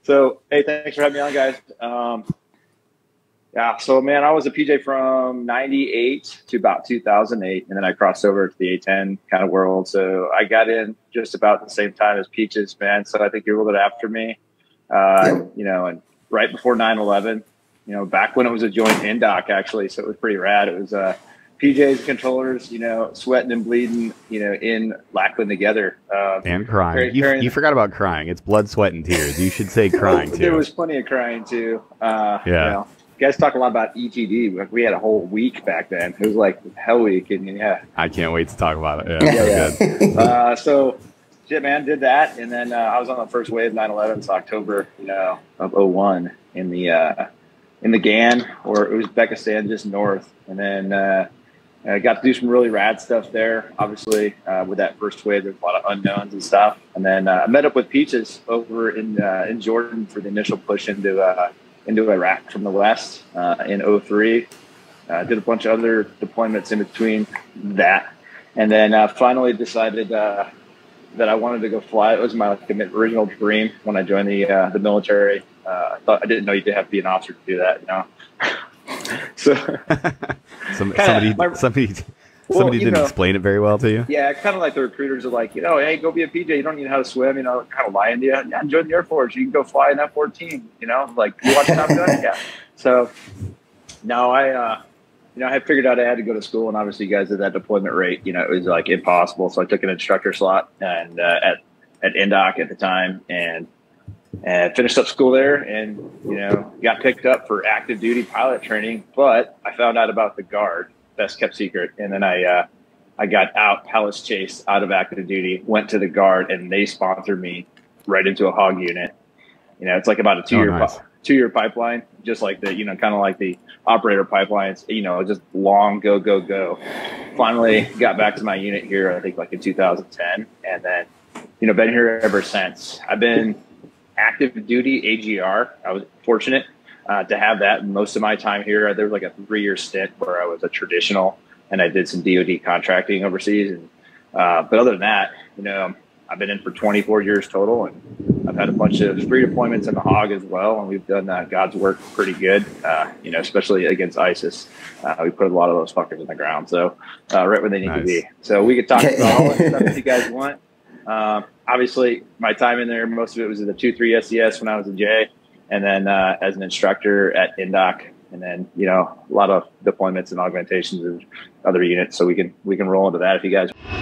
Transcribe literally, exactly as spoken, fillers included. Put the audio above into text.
So, hey, thanks for having me on, guys. Um, yeah, so, man, I was a P J from ninety-eight to about two thousand eight, and then I crossed over to the A ten kind of world. So I got in just about the same time as Peaches, man. So I think you're a little bit after me, uh, Yep. you know, and right before nine eleven, you know, back when it was a joint in-dock, actually. So it was pretty rad. It was uh, P Js, controllers, you know, sweating and bleeding, you know, in Lackland together. Um, And crying. carry- You, carrying- you forgot about crying. It's blood, sweat, and tears. You should say crying, too. There was plenty of crying too. Uh, Yeah. You know, you guys talk a lot about E T D. Like, we had a whole week back then. It was like Hell Week, and yeah. I can't wait to talk about it. Yeah, Yeah, so good. Uh, so, shit, man, did that, and then uh, I was on the first wave of nine eleven. It's October, you know, of oh one in the uh, in the G A N, or Uzbekistan, just north, and then. Uh, I got to do some really rad stuff there. Obviously, uh, with that first wave, there's a lot of unknowns and stuff. And then uh, I met up with Peaches over in uh, in Jordan for the initial push into uh, into Iraq from the west uh, in oh three. Uh, did a bunch of other deployments in between that, and then uh, finally decided uh, that I wanted to go fly. It was my like, original dream when I joined the uh, the military. Uh, I thought I didn't know you did have to be an officer to do that, you know. So. Some, Kinda, somebody my- somebody, Well, somebody you didn't know- explain it very well to you? Yeah, kind of like the recruiters are like, you know, hey, go be a P J. You don't need how to swim. You know, kind of lying to you. Yeah, join the Air Force. You can go fly an F fourteen. You know, like you watch Top Gun. Yeah. So, no, I, uh, you know, I had figured out I had to go to school, and obviously, you guys at that deployment rate, you know, it was like impossible. So I took an instructor slot and uh, at at N D O C at the time, and and finished up school there, and you know, got picked up for active duty pilot training. But I found out about the Guard. Best kept secret. And then I, uh, I got out, Palace chased out of active duty, went to the Guard, and they sponsored me right into a hog unit. You know, it's like about a two year, Oh, nice. pi- two year pipeline, just like the, you know, kind of like the operator pipelines, you know, just long, go, go, go. Finally got back to my unit here, I think like in two thousand ten. And then, you know, been here ever since. I've been active duty A G R. I was fortunate. Uh, to have that most of my time here. There was like a three-year stint where I was a traditional, and I did some D O D contracting overseas. And uh, but other than that, you know, I've been in for twenty-four years total, and I've had a bunch of free deployments in the hog as well, and we've done uh, God's work pretty good. Uh, you know, especially against ISIS, uh, we put a lot of those fuckers in the ground, so uh, right where they need Nice. to be. So we could talk about all that stuff if you guys want. Um, obviously, my time in there, most of it was in the two three S E S when I was a J. And then uh, as an instructor at N D O C, and then you know a lot of deployments and augmentations of other units. So we can we can roll into that if you guys.